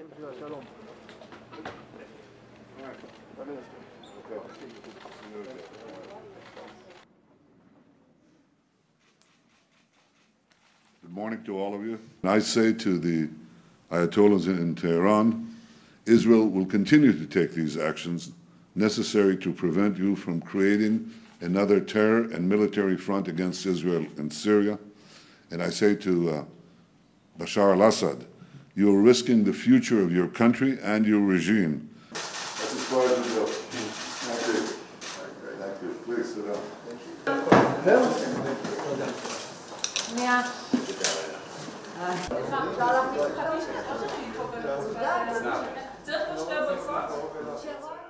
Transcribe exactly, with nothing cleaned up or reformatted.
Good morning to all of you. I say to the Ayatollahs in Tehran, Israel will continue to take these actions necessary to prevent you from creating another terror and military front against Israel and Syria. And I say to uh, Bashar al-Assad, you are risking the future of your country and your regime. That's as far as we go. Thank you. Thank you. Please sit down. Yeah. צריך לשתי ברכות.